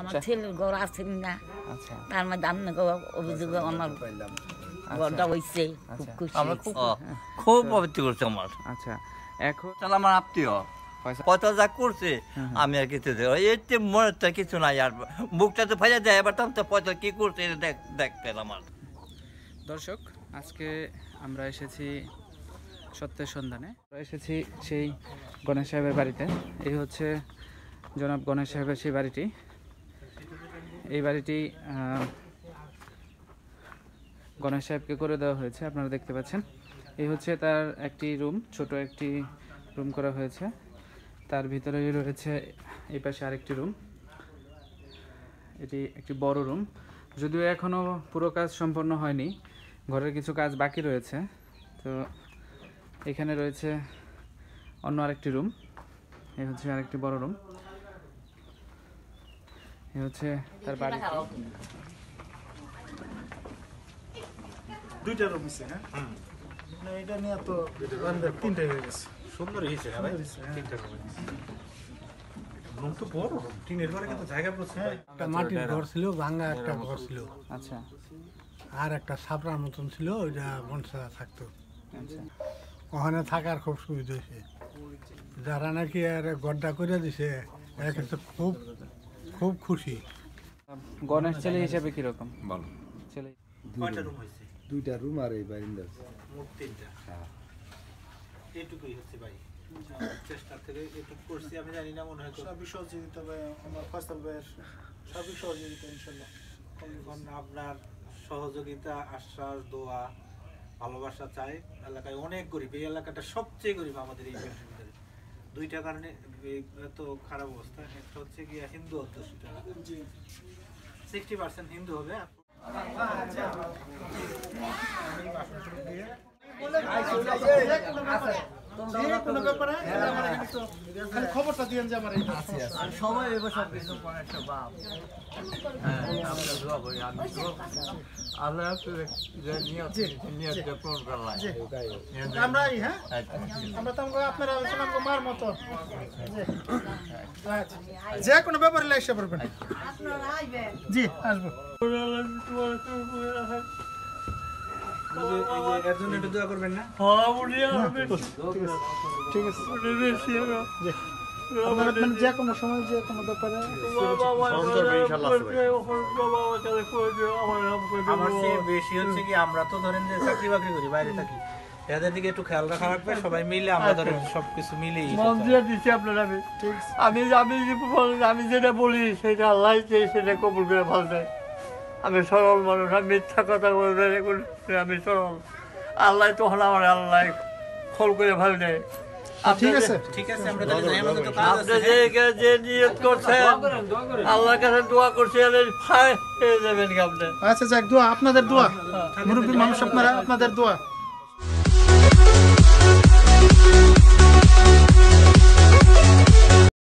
আমার ছেলের ঘর আছে না, আচ্ছা তার মধ্যে আপনাকে অভিযোগ আমার ঘরটা হয়েছে, খুব খুশি আমরা হয়েছি। খুব পবিত্র করছে আমার। আচ্ছা এখন তাহলে আমার আত্মীয় পয়সা কত যা করছে আমি আর কিছু দেবো এতে মনে কিছু নাই আর বুকটা তো ফেলে দেয় এবার তো পয়সা কি করছে এটা দেখতে আমার। দর্শক আজকে আমরা এসেছি সত্যের সন্ধানে, আমরা এসেছি সেই গণেশ সাহেবের বাড়িতে। এই হচ্ছে জনাব গণেশ সাহেবের সেই বাড়িটি। এই বাড়িটি গণেশ সাহেবকে করে দেওয়া হয়েছে, আপনারা দেখতে পাচ্ছেন। এই হচ্ছে তার একটি রুম, ছোট একটি রুম করা হয়েছে। তার ভিতরেই রয়েছে এই পাশে আরেকটি রুম, এটি একটি বড় রুম। যদিও এখনও পুরো কাজ সম্পন্ন হয়নি, ঘরের কিছু কাজ বাকি রয়েছে। তো এখানে রয়েছে অন্য আরেকটি রুম, এই হচ্ছে আরেকটি বড় রুম। এই হচ্ছে তার বাড়ি। দুইটা রুম আছে। হ্যাঁ না এটা নিয়ে তো তিনটাই হয়ে গেছে। সুন্দর হয়েছে না ভাই? তিনটা রুম তো বড়, টিনের ঘরে কিন্তু জায়গা প্রচুর। একটা মাটির ঘর ছিল, ভাঙা একটা ঘর ছিল, আচ্ছা আর একটা ছাপড়ার মতন ছিল, ওইটা বনসা থাকতো। আচ্ছা ওখানে থাকার খুব সুবিধা হয়েছে। যারা নাকি আর গড্ডা করে দিছে এরা কিন্তু খুব খুব খুশি। গণেশ ছেলে হিসেবে কিরকম ভালো ছেলে? কয়টা রুম হয়েছে? দুইটা রুম আর এই বারিন্দা মোট তিনটা। এইটুকুই হচ্ছে ভাই, চেষ্টা থেকে এটুকু করছি। আমি জানি না, মনে হয় সবই সহযোগিতা ভাই, আমার ফয়সাল ভাইয়ের সবই সহযোগিতা ইনশাল্লাহ। আপনার সহযোগিতা, আশ্বাস, দোয়া, ভালোবাসা চাই। এলাকায় অনেক গরিব, এই এলাকাটা সবচেয়ে গরিব আমাদের এই ভিতরে। দুইটা কারণে এত খারাপ অবস্থা। একটা হচ্ছে গিয়ে হিন্দু অধ্যুষিত এলাকা, 60% হিন্দু হবে। খবরটা দিয়েন যে আমার সবাই এবার সব কিছু একটা বাপ আমরা দোয়া করি। আমি আল্লাহ নিয়তটা পূরণ করলাম আমরা। হ্যাঁ আমরা তো আপনারা মার মতো যে কোনো ব্যাপারে এসে পড়বেন। জি আসবো। এর জন্য একটু দোয়া করবেন না? ঠিক আছে যে কোনো সময় যে কোনো ব্যাপারে আমার চেয়ে বেশি হচ্ছে কি, আমরা তো ধরেন যে চাকরি বাকরি করি, বাইরে থাকি, এদের দিকে একটু খেয়াল রাখা রাখবে। সবাই মিলে আমরা ধরেন সবকিছু মিলেই মন দিয়ে দিচ্ছি আপনার। আমি যেটা বলি সেটা আল্লাহ সেটা কবুল করে ভালো দেয়। আমি সরল মানুষ, আমি মিথ্যা কথা বলতে আমি সরল। আল্লাহ তখন আমার আল্লাহ খোল করে ভালো দেয়। ঠিক আছে ঠিক আছে, আমরা তাহলে যাই, আমাদের তো কাজ আপনি আছে। যে নিয়ত করছেন, আল্লাহর কাছে দোয়া করছেন, ফায় পেয়ে যাবেন কি আপনি। আচ্ছা যাক, দোয়া আপনাদের দোয়া, মুরব্বী মানুষ আপনারা, আপনাদের দোয়া।